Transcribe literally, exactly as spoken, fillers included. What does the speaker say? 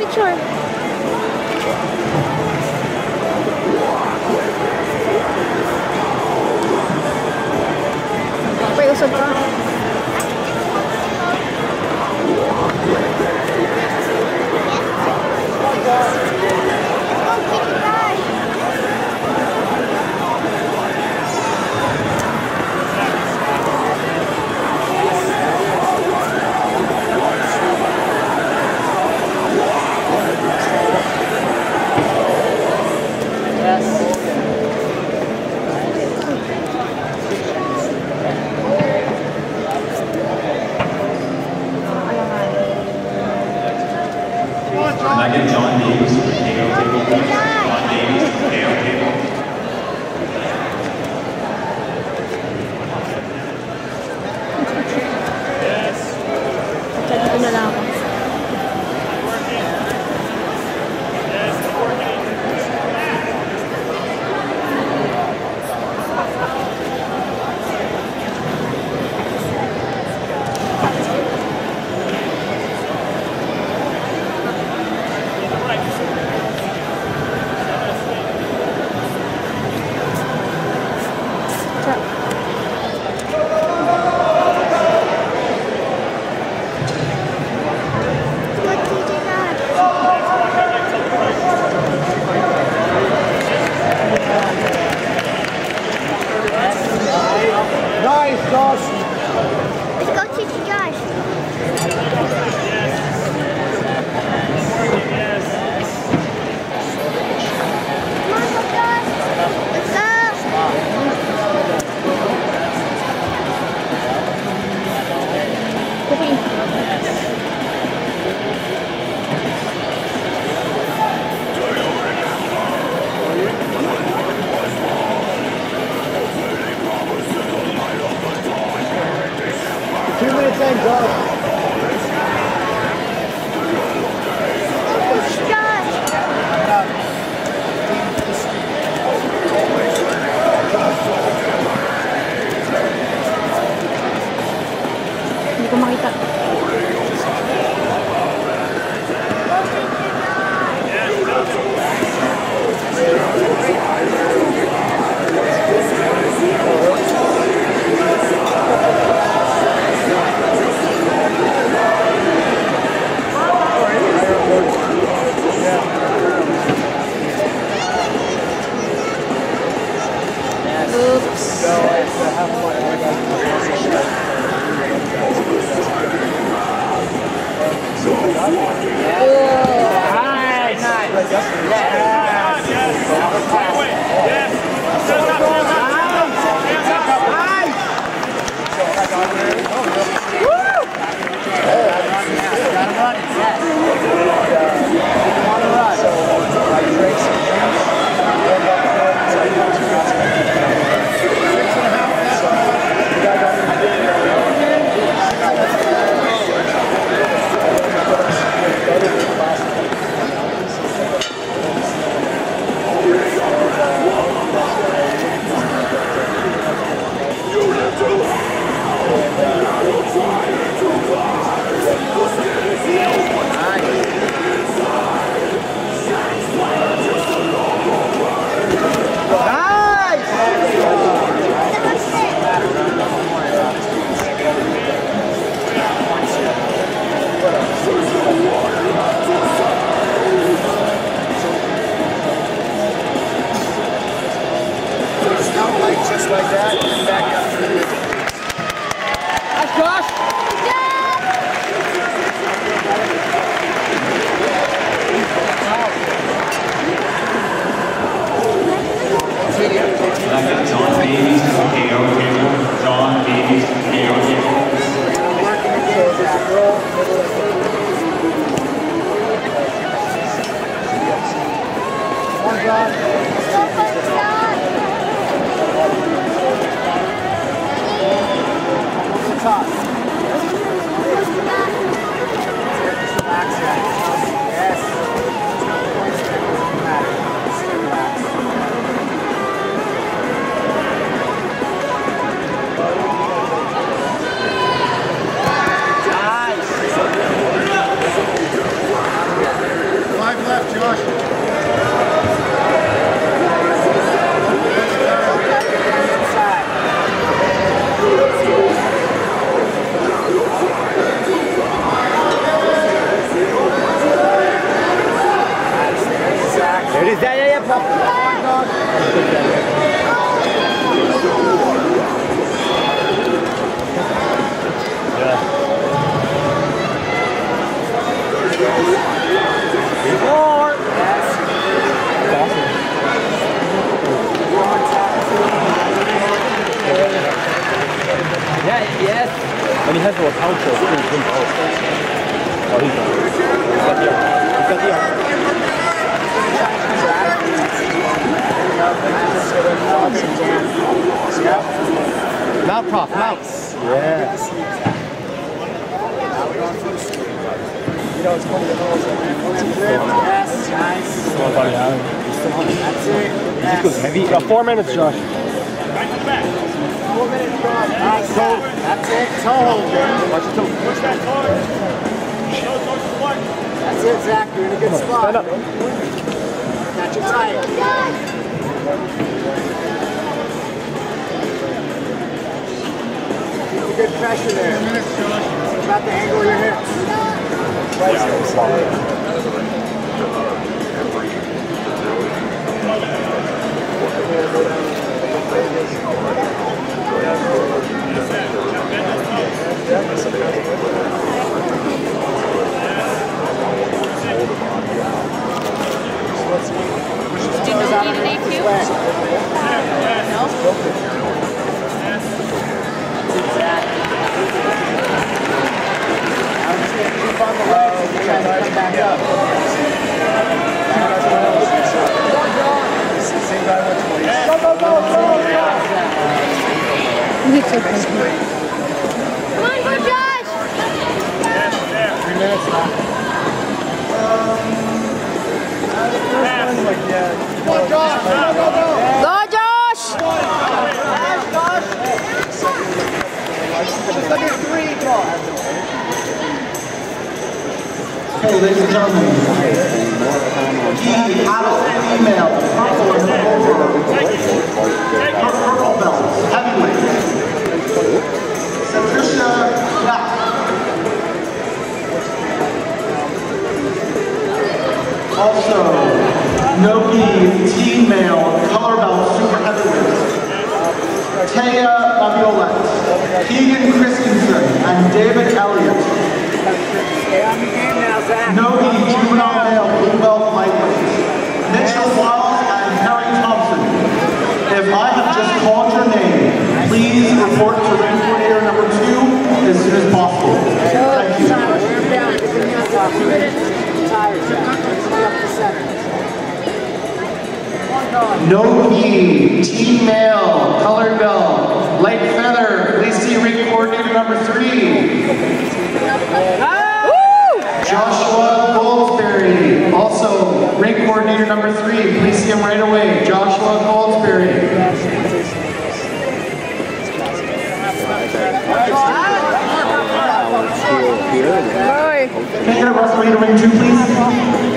Picture. May usod ka. Can I get John Davis to the K O table, please? John Davis to the K O table. Yes. Dito na lang ako. There it is. Yeah, yeah, yeah, pop. Yeah. Four. Yes. Awesome. Yeah, yes. And he has a pound show. Oh, he's got the arm. He's got the arm. Mount prop, mount. Yeah. You know, it's funny the holes. Yes, nice. Come on, buddy. That's it. He goes heavy. You got four minutes, Josh. Four minutes, Josh. Nice. That's it. Toe hold, man. Watch your toe. Push that toe. That's it, Zach. You're in a good spot. Stand up. Got you tight. Good pressure there. It's about the angle of your hips. Right side. Do you need an A Q? No? I'm just going to keep on the legs and try to come back up. Same guy which way. Go, go, go, go! Come on, go, Josh! Three minutes now. Go, Josh! Go, go, go! Go, Josh! Okay, ladies and gentlemen, the adult female purple and silver purple belt heavyweight, Patricia Black. Also, Nogi team male color belt super heavyweight, Taya Laviolette, Keegan Christensen, and David Elliott. Nogi juvenile male blue belt lightweight, Mitchell Wild and Harry Thompson. If I have just called your name, please report to ring coordinator number two as soon as possible. Thank you. Nogi team male colored belt light feather. Please see ring coordinator number three. Joshua Goldsberry, also ring coordinator number three. Please see him right away. Joshua Goldsberry. Can I get a referee to ring two, please?